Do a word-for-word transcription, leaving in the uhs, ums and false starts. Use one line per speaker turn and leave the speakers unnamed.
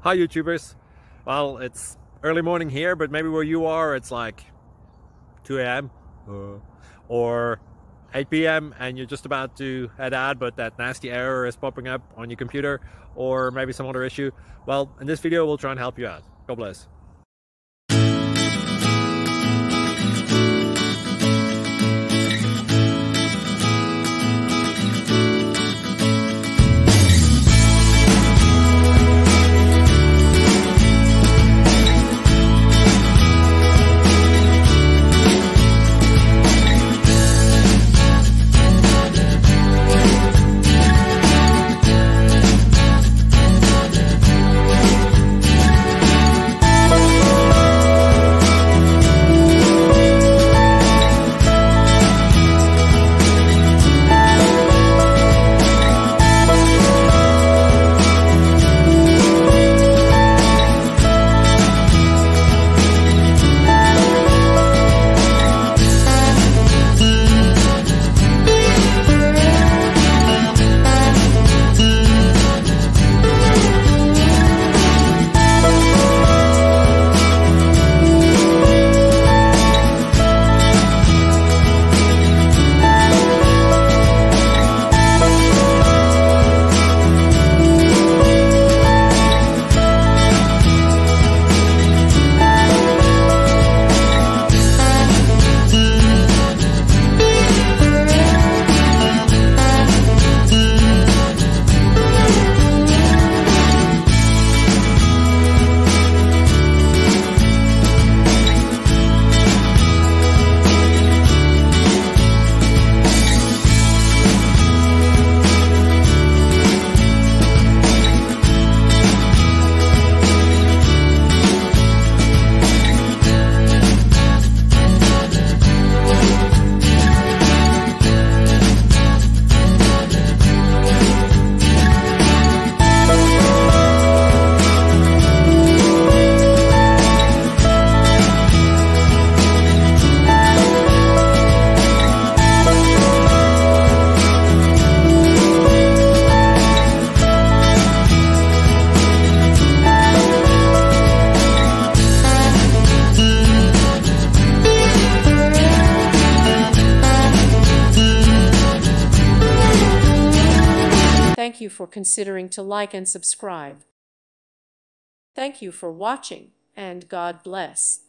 Hi YouTubers. Well, it's early morning here, but maybe where you are it's like two A M uh, or eight P M and you're just about to head out, but that nasty error is popping up on your computer, or maybe some other issue. Well, in this video we'll try and help you out. God bless.
Thank you for considering to like and subscribe. Thank you for watching, and God bless.